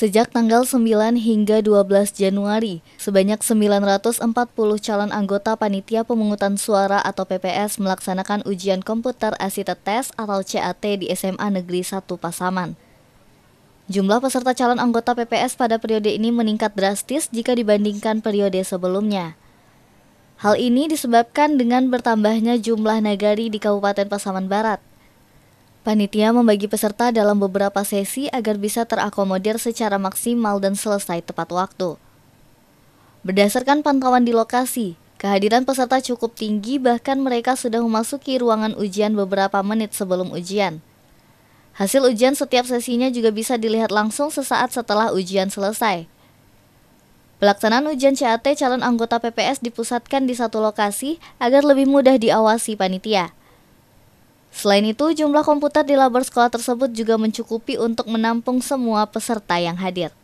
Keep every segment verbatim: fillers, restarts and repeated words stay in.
Sejak tanggal sembilan hingga dua belas Januari, sebanyak sembilan ratus empat puluh calon anggota Panitia Pemungutan Suara atau P P S melaksanakan ujian komputer assisted test atau C A T di S M A Negeri satu Pasaman. Jumlah peserta calon anggota P P S pada periode ini meningkat drastis jika dibandingkan periode sebelumnya. Hal ini disebabkan dengan bertambahnya jumlah nagari di Kabupaten Pasaman Barat. Panitia membagi peserta dalam beberapa sesi agar bisa terakomodir secara maksimal dan selesai tepat waktu. Berdasarkan pantauan di lokasi, kehadiran peserta cukup tinggi, bahkan mereka sudah memasuki ruangan ujian beberapa menit sebelum ujian. Hasil ujian setiap sesinya juga bisa dilihat langsung sesaat setelah ujian selesai. Pelaksanaan ujian C A T calon anggota P P S dipusatkan di satu lokasi agar lebih mudah diawasi panitia. Selain itu, jumlah komputer di labar sekolah tersebut juga mencukupi untuk menampung semua peserta yang hadir.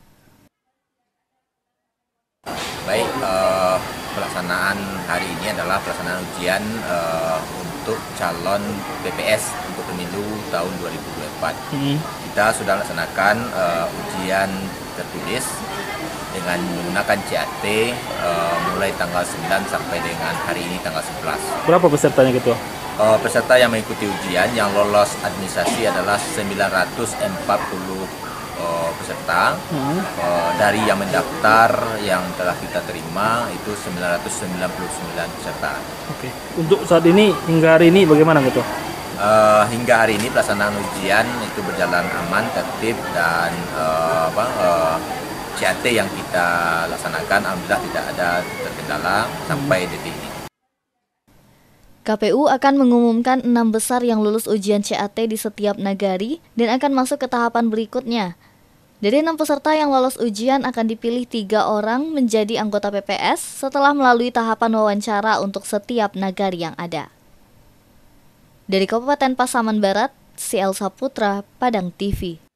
Baik, eh, pelaksanaan hari ini adalah pelaksanaan ujian eh, untuk calon P P S untuk pemilu tahun dua ribu dua puluh empat. Hmm. Kita sudah laksanakan eh, ujian tertulis dengan menggunakan C A T eh, mulai tanggal sembilan sampai dengan hari ini tanggal sebelas. Berapa pesertanya gitu? Uh, peserta yang mengikuti ujian yang lolos administrasi adalah sembilan ratus empat puluh uh, peserta. Hmm. Uh, dari yang mendaftar yang telah kita terima itu sembilan ratus sembilan puluh sembilan peserta. Oke. Untuk saat ini hingga hari ini bagaimana gitu? Uh, hingga hari ini pelaksanaan ujian itu berjalan aman, tertib, dan uh, apa, uh, C A T yang kita laksanakan alhamdulillah tidak ada terkendala sampai hmm. detik ini. K P U akan mengumumkan enam besar yang lulus ujian C A T di setiap nagari dan akan masuk ke tahapan berikutnya. Dari enam peserta yang lolos ujian akan dipilih tiga orang menjadi anggota P P S setelah melalui tahapan wawancara untuk setiap nagari yang ada. Dari Kabupaten Pasaman Barat, C. Elsa Putra, Padang T V.